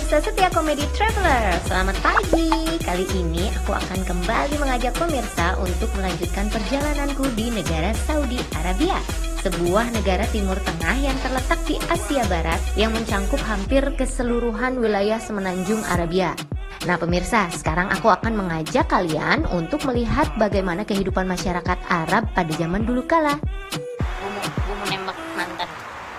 pemirsa setia Komedi Traveler, selamat pagi. Kali ini aku akan kembali mengajak pemirsa untuk melanjutkan perjalananku di negara Saudi Arabia, sebuah negara Timur Tengah yang terletak di Asia Barat yang mencangkup hampir keseluruhan wilayah semenanjung Arabia. Nah pemirsa, sekarang aku akan mengajak kalian untuk melihat bagaimana kehidupan masyarakat Arab pada zaman dulu kala. Gue mau nembak mantan.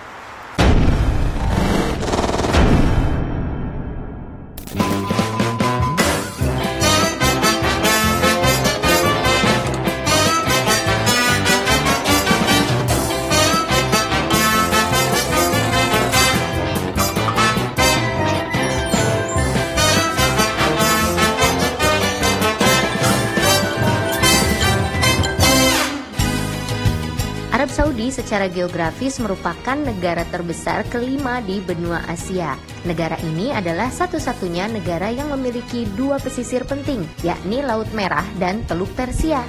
Arab Saudi secara geografis merupakan negara terbesar kelima di benua Asia. Negara ini adalah satu-satunya negara yang memiliki dua pesisir penting, yakni Laut Merah dan Teluk Persia.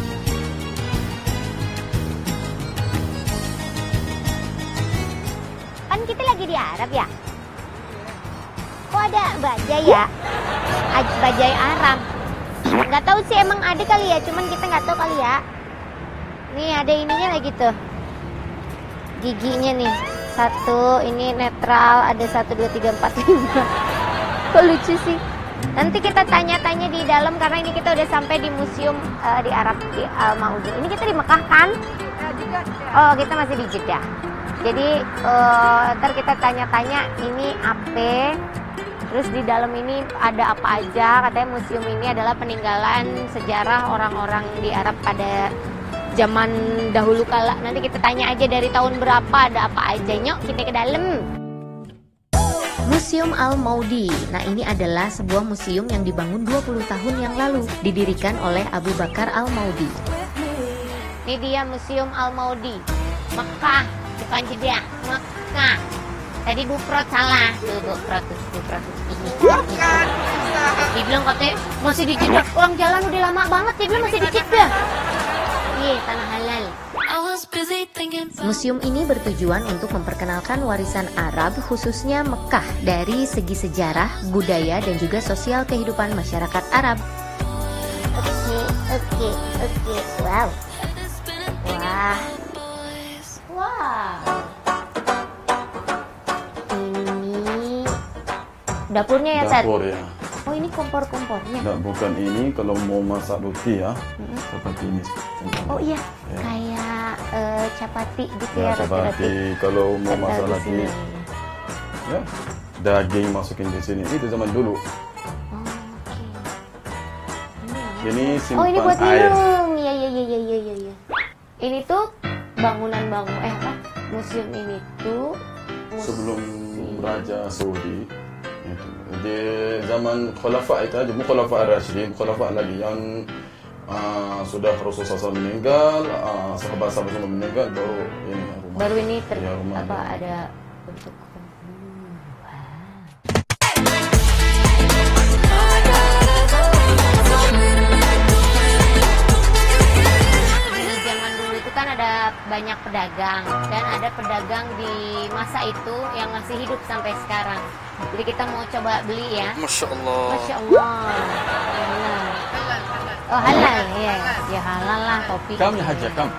Kan kita lagi di Arab ya? Kok ada bajai ya? Bajai Arab. Nggak tahu sih, emang ada kali ya, cuman kita nggak tahu kali ya. Nih ada ininya lagi tuh, giginya nih, satu, ini netral, ada 1, 2, 3, 4, 5. Kok lucu sih. Nanti kita tanya-tanya di dalam karena ini kita udah sampai di museum di Arab, di Al Maudi. Ini kita di Mekah kan? Oh kita masih di Jeddah. Jadi ntar kita tanya-tanya ini apa. Terus di dalam ini ada apa aja. Katanya museum ini adalah peninggalan sejarah orang-orang di Arab pada zaman dahulu kala. Nanti kita tanya aja dari tahun berapa, ada apa aja. Nyok, kita ke dalam. Museum Al Maudi. Nah, ini adalah sebuah museum yang dibangun 20 tahun yang lalu, didirikan oleh Abu Bakar Al Maudi. Ini dia Museum Al Maudi. Mekah, bukan Jeddah, Mekah. Tadi Bukrot salah. Tuh, Bukrot ini. Dibilang katanya masih di Jeddah. Orang jalan udah lama banget, dia bilang masih di Jeddah. Iya, tanah halal. Museum ini bertujuan untuk memperkenalkan warisan Arab, khususnya Mekah, dari segi sejarah, budaya, dan juga sosial kehidupan masyarakat Arab. Oke. Wow. Wah. Wow. Ini dapurnya ya, Tat? Dapur ya. Oh, ini kompor-kompornya. Nah, bukan ini, kalau mau masak roti ya, seperti ini. Oh iya, Ya. kayak capati gitu Ya, ya, seperti kalau mau Ada masak di lagi, sini. ya, daging masukin di sini. Itu zaman dulu. Oh, oke. Ini Oh, simpan ini buat air. minum. Iya. Ini tuh museum ini tuh Sebelum Raja Saudi, itu. Di zaman Khulafa itu aja, bukan Khulafa Ar-Rasyidin, Khulafa lagi yang sudah Rasulullah SAW meninggal, sahabat-sahabat semua meninggal, baru ini rumah. Ya, rumah ada bentuk. Di zaman dulu itu kan ada banyak pedagang, dan ada pedagang di masa itu yang masih hidup sampai sekarang. Jadi kita mau coba beli ya. Masya Allah. Masya Allah. Halal. Oh halal, ya, ya halal lah topi. Kam ya Haja, kam.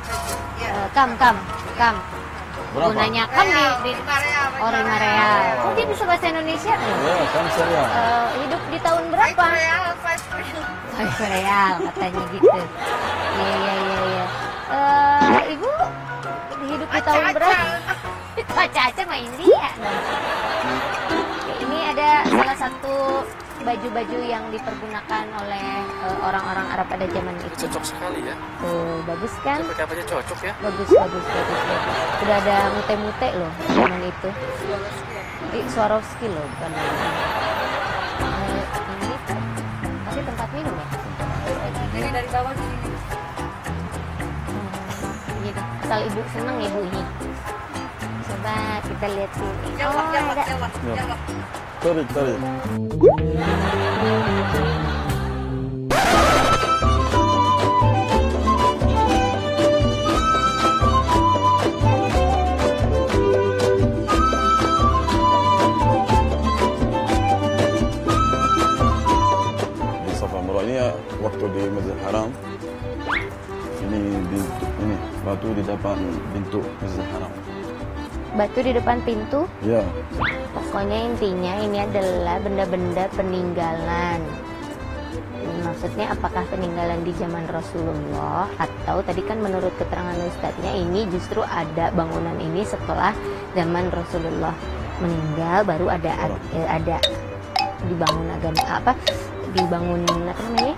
Kam. Berapa? Gunanya kam di 5 real. Oh dia bisa bahasa Indonesia? Ya, kam saya. Hidup di tahun berapa? 5 real katanya gitu. Iya. Ibu hidup di tahun berapa? Acah mah India. Ini ada salah satu baju-baju yang dipergunakan oleh orang-orang Arab pada zaman itu. Cocok sekali ya. Tuh, bagus kan? Pakai cocok ya. Bagus. Udah ada mute-mute loh zaman itu. Swarovski loh, bukan. Ini tapi tempat minum ya? Ini dari bawah sini. Gitu. Asal ibu seneng ibu ini. Coba kita lihat sini. Jawab. Tarik. di Masjidil Haram. Ini batu di depan pintu Masjidil Haram. Batu di depan pintu. Ya. Pokoknya intinya ini adalah benda-benda peninggalan. Maksudnya apakah peninggalan di zaman Rasulullah atau tadi kan menurut keterangan ustadznya ini justru ada bangunan ini setelah zaman Rasulullah meninggal baru ada dibangun agama apa namanya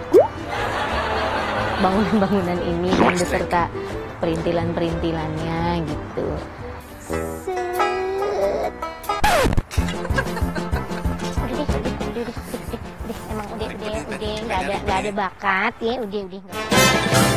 bangunan-bangunan ini dan beserta perintilan-perintilannya gitu. Udah, emang udah nggak ada bakat ya, udah.